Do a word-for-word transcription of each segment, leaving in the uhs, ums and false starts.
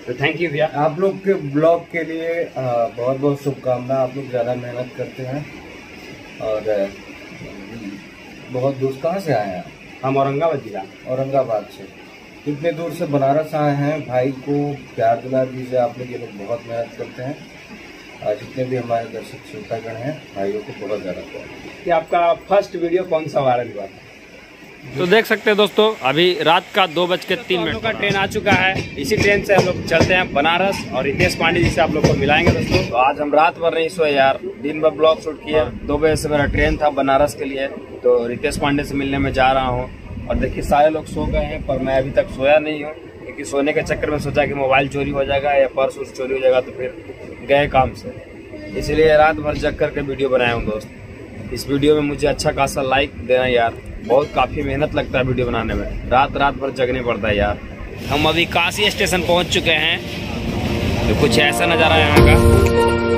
तो thank you भैया। आप लोग के ब्लॉग के लिए बहुत बहुत शुभकामनाएं। आप लोग ज़्यादा मेहनत करते हैं और बहुत दूर कहाँ से आए हैं? हम औरंगाबाद जिला औरंगाबाद से इतने दूर से बनारस आए हैं। भाई को प्यार दुलार दीजिए। आप लोग ये लोग बहुत मेहनत करते हैं। जितने भी हमारे दर्शक श्रोतागण हैं, भाइयों को बहुत ज़्यादा प्यार। कि आपका फर्स्ट वीडियो कौन सा वायरल हुआ था? तो देख सकते हैं दोस्तों, अभी रात का दो बज के तीन मिनट का ट्रेन आ चुका है। इसी ट्रेन से हम लोग चलते हैं बनारस और रितेश पांडे जी से आप लोग को मिलाएंगे दोस्तों। तो आज हम रात भर नहीं सोए यार, दिन भर ब्लॉग शूट किया। दो बजे से मेरा ट्रेन था बनारस के लिए, तो रितेश पांडे से मिलने में जा रहा हूँ। और देखिए सारे लोग सो गए हैं, पर मैं अभी तक सोया नहीं हूँ, क्योंकि सोने के चक्कर में सोचा कि मोबाइल चोरी हो जाएगा या पर्स उर्स चोरी हो जाएगा, तो फिर गए काम से। इसलिए रात भर जग करके वीडियो बनाया हूँ दोस्त। इस वीडियो में मुझे अच्छा खासा लाइक देना यार, बहुत काफी मेहनत लगता है वीडियो बनाने में, रात रात भर जगने पड़ता है यार। हम अभी काशी स्टेशन पहुंच चुके हैं, तो कुछ ऐसा नजारा है यहाँ का।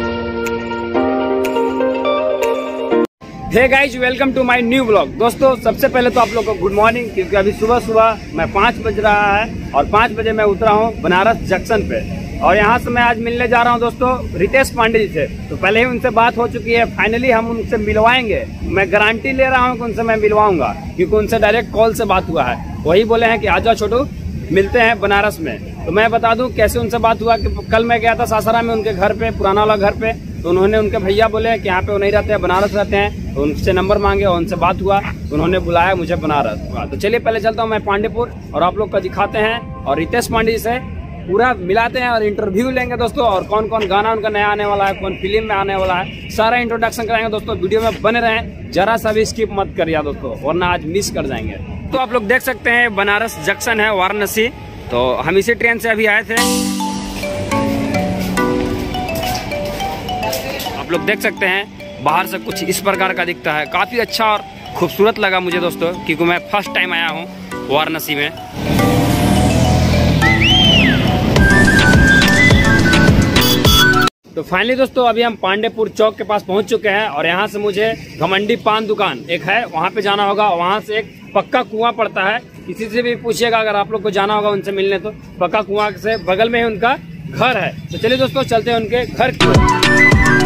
Hey guys, welcome to my new blog. दोस्तों सबसे पहले तो आप लोगों को गुड मॉर्निंग, क्योंकि अभी सुबह सुबह मैं पाँच बज रहा है और पाँच बजे मैं उतरा हूँ बनारस जंक्शन पे। और यहाँ से मैं आज मिलने जा रहा हूँ दोस्तों रितेश पांडे जी से। तो पहले ही उनसे बात हो चुकी है, फाइनली हम उनसे मिलवाएंगे। मैं गारंटी ले रहा हूँ कि उनसे मैं मिलवाऊंगा, क्योंकि उनसे डायरेक्ट कॉल से बात हुआ है। वही बोले हैं कि आ जाओ छोटू, मिलते हैं बनारस में। तो मैं बता दूं कैसे उनसे बात हुआ कि कल मैं गया था सासाराम में उनके घर पे, पुराना वाला घर पे। तो उन्होंने, उनके भैया बोले कि यहाँ पे वो नहीं रहते हैं, बनारस रहते हैं। तो उनसे नंबर मांगे और उनसे बात हुआ, तो उन्होंने बुलाया मुझे बनारस। तो चलिए पहले चलता हूँ मैं पांडेपुर और आप लोग का दिखाते हैं और रितेश पांडे जी से पूरा मिलाते हैं और इंटरव्यू लेंगे दोस्तों। और कौन कौन गाना उनका नया आने वाला है, कौन फिल्म में आने वाला है, सारा इंट्रोडक्शन कराएंगे दोस्तों। वीडियो में बने रहें, जरा सा भी स्किप मत करिए दोस्तों, वरना आज मिस कर जाएंगे। तो आप लोग देख सकते हैं बनारस जंक्शन है वाराणसी। तो हम इसी ट्रेन से अभी आए थे। आप लोग देख सकते हैं बाहर से कुछ इस प्रकार का दिखता है, काफी अच्छा और खूबसूरत लगा मुझे दोस्तों, क्योंकि मैं फर्स्ट टाइम आया हूँ वाराणसी में। तो फाइनली दोस्तों अभी हम पांडेपुर चौक के पास पहुंच चुके हैं और यहाँ से मुझे घमंडी पान दुकान एक है, वहाँ पे जाना होगा। वहाँ से एक पक्का कुआं पड़ता है, किसी से भी पूछिएगा अगर आप लोग को जाना होगा उनसे मिलने, तो पक्का कुआं से बगल में ही उनका घर है। तो चलिए दोस्तों चलते हैं उनके घर की ओर।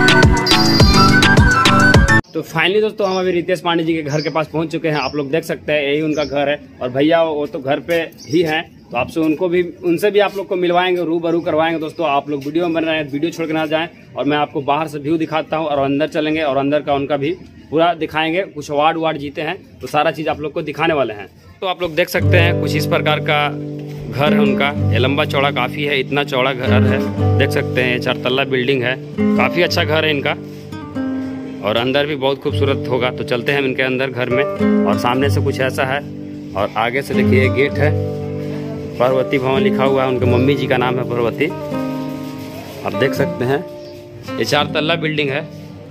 तो फाइनली दोस्तों हम अभी रितेश पांडे जी के घर के पास पहुंच चुके हैं। आप लोग देख सकते हैं यही उनका घर है और भैया वो तो घर पे ही है। तो आपसे उनको भी, उनसे भी आप लोग को मिलवाएंगे, रूबरू करवाएंगे दोस्तों। आप लोग वीडियो में बन रहे हैं, वीडियो छोड़ के ना जाएं। और मैं आपको बाहर से व्यू दिखाता हूँ और अंदर चलेंगे और अंदर का उनका भी पूरा दिखाएंगे। कुछ अवार्ड वार्ड जीते हैं, तो सारा चीज़ आप लोग को दिखाने वाले हैं। तो आप लोग देख सकते हैं कुछ इस प्रकार का घर है उनका। ये लंबा चौड़ा काफ़ी है, इतना चौड़ा घर है, देख सकते हैं। चार तल्ला बिल्डिंग है, काफ़ी अच्छा घर है इनका और अंदर भी बहुत खूबसूरत होगा। तो चलते हैं इनके अंदर घर में। और सामने से कुछ ऐसा है और आगे से देखिए गेट है, पार्वती भवन लिखा हुआ है, उनके मम्मी जी का नाम है पार्वती। आप देख सकते हैं ये चार तल्ला बिल्डिंग है।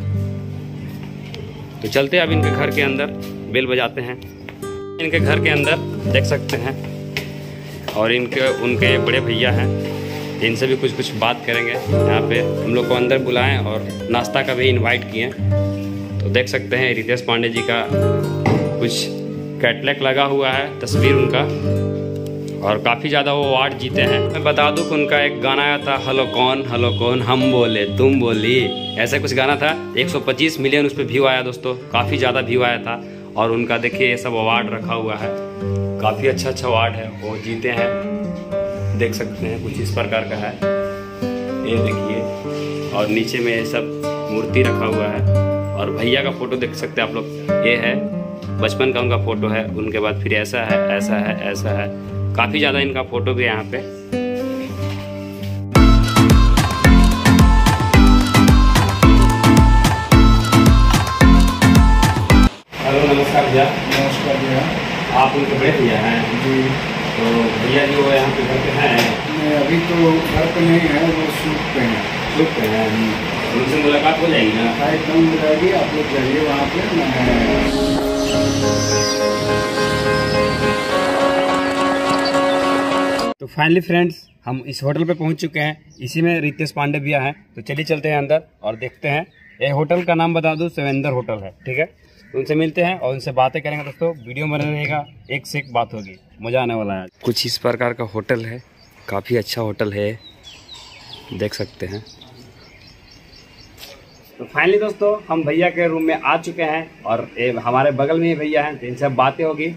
तो चलते हैं अब इनके घर के अंदर, बेल बजाते हैं। इनके घर के अंदर देख सकते हैं और इनके उनके बड़े भैया हैं, इनसे भी कुछ कुछ बात करेंगे। यहाँ पे हम लोग को अंदर बुलाएं और नाश्ता का भी इनवाइट किए। तो देख सकते हैं रितेश पांडे जी का कुछ कैटलॉग लगा हुआ है, तस्वीर उनका, और काफ़ी ज़्यादा वो अवार्ड जीते हैं। मैं बता दूं कि उनका एक गाना आया था, हेलो कौन हेलो कौन, हम बोले तुम बोली, ऐसा कुछ गाना था। एक सौ पच्चीस मिलियन उस पर व्यू आया दोस्तों, काफ़ी ज़्यादा व्यू आया था। और उनका देखिए ये सब अवार्ड रखा हुआ है, काफ़ी अच्छा अच्छा अवार्ड है, वो जीते हैं। देख सकते हैं कुछ इस प्रकार का है, ये देखिए। और नीचे में ये सब मूर्ति रखा हुआ है और भैया का फोटो देख सकते हैं आप लोग। ये है बचपन का उनका फोटो है, उनके बाद फिर ऐसा है, ऐसा है, ऐसा है, काफी ज्यादा इनका फोटो भी यहाँ पे। हेलो नमस्कार भैया। नमस्कार भैया। आप उनके बड़े भैया हैं जी? तो भैया जी वो यहाँ पे घर पे हैं? नहीं, अभी तो घर पे नहीं है, वो शूट पे हैं। शूट पे हैं, उनसे मुलाकात हो जाएगी ना? एकदम हो जाएगी, आप लोग जाइए वहाँ पे। मैं तो फाइनली फ्रेंड्स हम इस होटल पे पहुंच चुके हैं, इसी में रितेश पांडे भैया हैं। तो चलिए चलते हैं अंदर और देखते हैं। ये होटल का नाम बता दूं, सवेंदर होटल है, ठीक है। तो उनसे मिलते हैं और उनसे बातें करेंगे दोस्तों। वीडियो में रहेगा, एक से एक बात होगी, मजा आने वाला है। कुछ इस प्रकार का होटल है, काफ़ी अच्छा होटल है। देख सकते हैं। तो फाइनली दोस्तों हम भैया के रूम में आ चुके हैं और ए, हमारे बगल में ही भैया हैं, तो इनसे बातें होगी।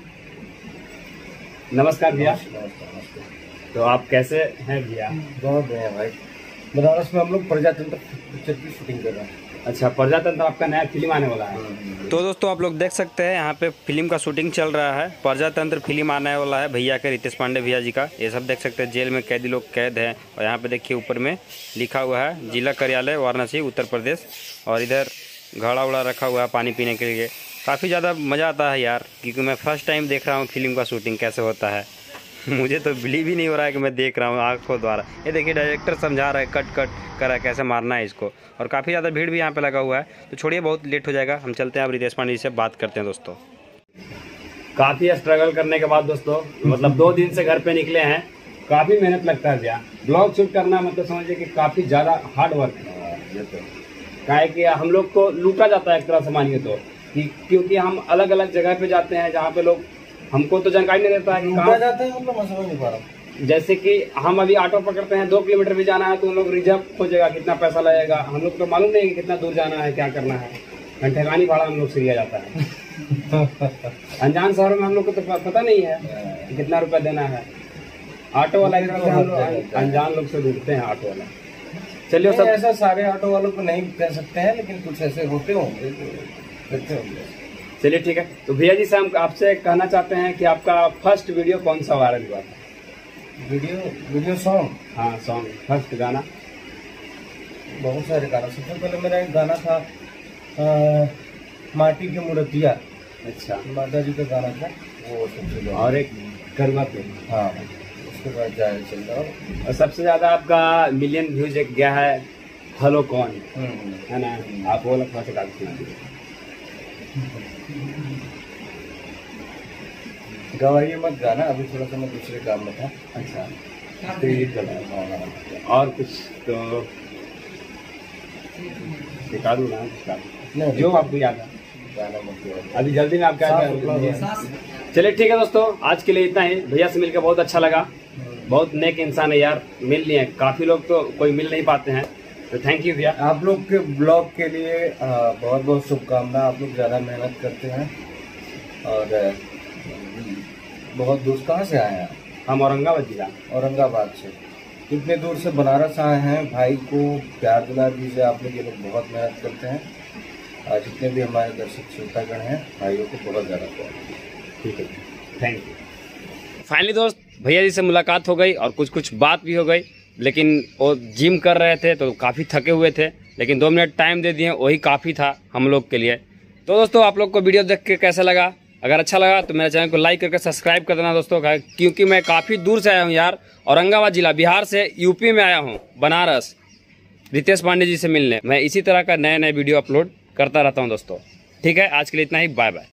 नमस्कार भैया। तो आप कैसे हैं भैया? बहुत बढ़िया भाई। बनारस में हम लोग प्रजातंत्र पिक्चर की शूटिंग कर रहे हैं। अच्छा, प्रजातंत्र आपका नया फिल्म आने वाला है। तो दोस्तों आप लोग देख सकते हैं यहाँ पे फिल्म का शूटिंग चल रहा है। प्रजातंत्र फिल्म आने वाला है भैया के, रितेश पांडे भैया जी का। ये सब देख सकते हैं, जेल में कैदी लोग कैद हैं। और यहाँ पे देखिए ऊपर में लिखा हुआ है जिला कार्यालय वाराणसी उत्तर प्रदेश। और इधर घड़ा उड़ा रखा हुआ है पानी पीने के लिए। काफ़ी ज़्यादा मज़ा आता है यार, क्योंकि मैं फर्स्ट टाइम देख रहा हूँ फिल्म का शूटिंग कैसे होता है। मुझे तो बिलीव ही नहीं हो रहा है कि मैं देख रहा हूँ आँखों द्वारा। ये देखिए डायरेक्टर समझा रहा है, कट कट कर रहा है कैसे मारना है इसको। और काफ़ी ज़्यादा भीड़ भी यहाँ पे लगा हुआ है। तो छोड़िए, बहुत लेट हो जाएगा, हम चलते हैं अब रितेश पांडे जी से बात करते हैं। दोस्तों काफ़ी स्ट्रगल करने के बाद दोस्तों मतलब दो दिन से घर पे निकले हैं। काफ़ी मेहनत लगता है भैया, ब्लॉग शूट करना मतलब समझिए कि काफ़ी ज़्यादा हार्ड वर्क है। क्या है कि हम लोग को लूटा जाता है एक तरह से मानिए तो, कि क्योंकि हम अलग अलग जगह पे जाते हैं जहाँ पे लोग हमको तो जानकारी नहीं रहता है कि कहाँ जाते हैं। हम लोग मैं समझ नहीं पा रहा हूँ। जैसे कि हम अभी ऑटो पकड़ते हैं, दो किलोमीटर भी जाना है तो उन लोग रिजर्व खोजेगा कितना पैसा लगेगा। हम लोग तो मालूम नहीं कि कितना दूर जाना है, क्या करना है। ठेकानी भाड़ा हम लोग से लिया जाता है। अनजान शहरों में हम लोग को तो पता नहीं है कि कितना रुपया देना है। ऑटो वाला इधर से हम लोग अनजान लोग से ढूंढते हैं ऑटो वाला। चलिए, सब ऐसा सारे ऑटो वालों को नहीं कह सकते हैं, लेकिन कुछ ऐसे होते होंगे करते होंगे। चलिए ठीक है। तो भैया जी से हम आपसे कहना चाहते हैं कि आपका फर्स्ट वीडियो कौन सा वायरल हुआ था? Video video song? हाँ सॉन्ग, फर्स्ट गाना। बहुत सारे गाना। सबसे पहले मेरा एक गाना था आ, माटी की मूर्तियाँ। अच्छा, माता जी का गाना था वो सबसे। और एक करवा पे। हाँ, उसके बाद जाए चल रहा। और सबसे ज्यादा आपका मिलियन व्यूज एक गया है हेलो कौन, है ना? आप वो लगभग से गाते गवाइए मत गाना, अभी थोड़ा सा मैं दूसरे काम में था। अच्छा, तो ये कर रहा है। और कुछ तो दिखा दूँ ना कुछ, जो आपको याद है गाना मत। अभी जल्दी में आप क्या। चलिए ठीक है दोस्तों, आज के लिए इतना ही। भैया से मिलकर बहुत अच्छा लगा। बहुत नेक इंसान है यार, मिल लिए। काफी लोग तो कोई मिल नहीं पाते हैं, तो थैंक यू भैया। आप लोग के ब्लॉग के लिए बहुत बहुत शुभकामना। आप लोग ज़्यादा मेहनत करते हैं और बहुत दूर। कहाँ से आए हैं? हम औरंगाबाद जिला। औरंगाबाद से इतने दूर से बनारस आए हैं। भाई को प्यार दुलार दीजिए। आप लोग ये लोग बहुत मेहनत करते हैं। और जितने भी हमारे दर्शक श्रोतागण हैं, भाइयों को बहुत ज़्यादा प्यार। ठीक है, थैंक यू। फाइनली दोस्त भैया जी से मुलाकात हो गई और कुछ कुछ बात भी हो गई। लेकिन वो जिम कर रहे थे तो काफ़ी थके हुए थे, लेकिन दो मिनट टाइम दे दिए, वही काफ़ी था हम लोग के लिए। तो दोस्तों आप लोग को वीडियो देख के कैसा लगा? अगर अच्छा लगा तो मेरे चैनल को लाइक करके सब्सक्राइब कर देना दोस्तों, क्योंकि मैं काफ़ी दूर से आया हूँ यार। औरंगाबाद जिला, बिहार से यूपी में आया हूँ बनारस रितेश पांडे जी से मिलने। मैं इसी तरह का नए नए वीडियो अपलोड करता रहता हूँ दोस्तों। ठीक है, आज के लिए इतना ही। Bye bye.